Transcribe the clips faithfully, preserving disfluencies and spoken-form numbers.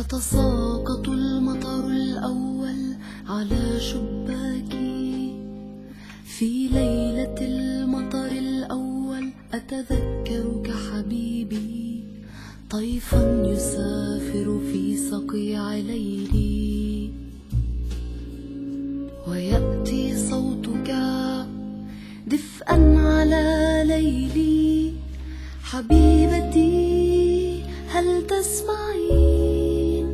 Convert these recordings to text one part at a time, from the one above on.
يتساقط المطر الأول على شباكي. في ليلة المطر الأول أتذكرك حبيبي، طيفا يسافر في صقيع ليلي، ويأتي صوتك دفئا على ليلي. حبيبتي هل تسمعين؟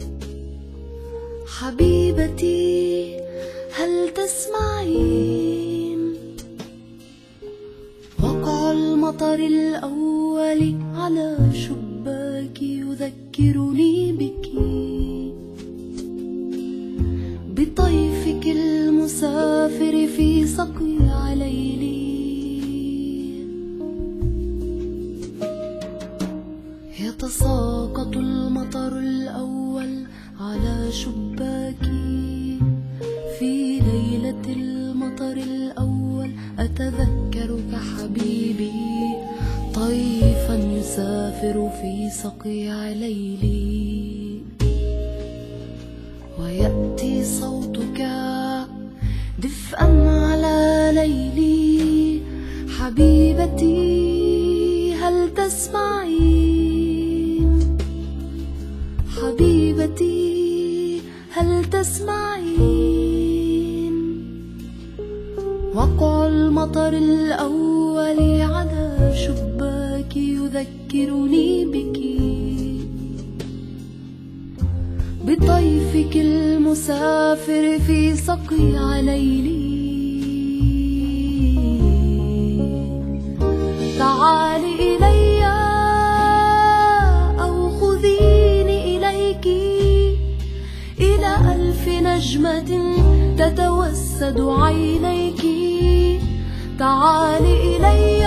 حبيبتي هل تسمعين؟ وقع المطر الأول على شباكي يذكرني بك، بطيفك المسافر في صقيع ليلي. يتساقط المطر الأول على شباكي. في ليلة المطر الأول أتذكرك حبيبي، طيفا يسافر في صقيع ليلي، ويأتي صوتك دفئا على ليلي. حبيبتي هل تسمعين؟ حبيبتي هل تسمعين؟ وقع المطر الأول على شباكي يذكرني بك، بطيفك المسافر في صقيع ليلي. تعالي إلي أو خذيني إليك، إلى ألف نجمة تتوسد عينيك. تعالي إلي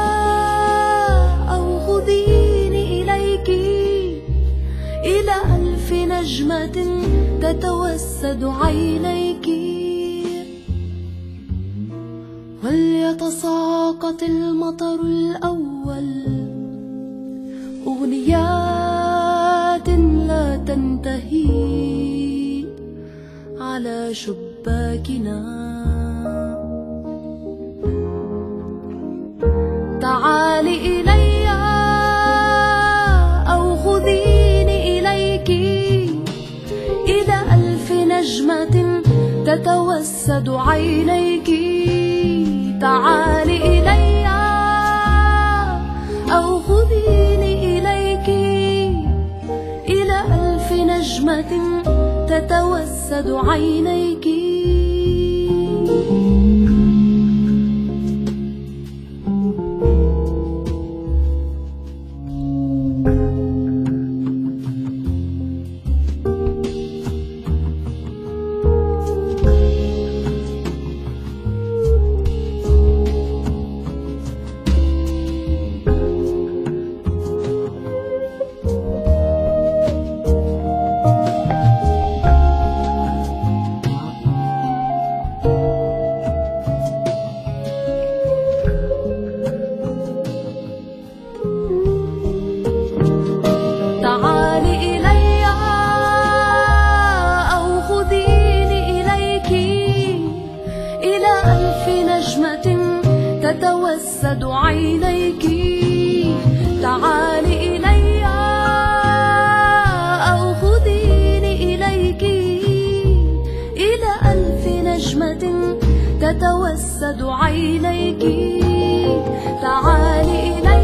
أو خذيني إليك، إلى ألف نجمة تتوسد عينيك. وليتساقط المطر الأول أغنيات لا تنتهي على شباكنا. تعالي إلي أو خذيني إليك، إلى ألف نجمة تتوسد عينيك. تعالي إلي أو خذيني إليك، إلى ألف نجمة تتوسد عينيك. تتوسد عينيك. تعالي إلي أو خذيني إليك، إلى ألف نجمة تتوسد عينيك. تعالي إلي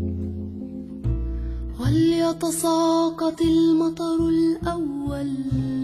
وليتساقط المطر الأول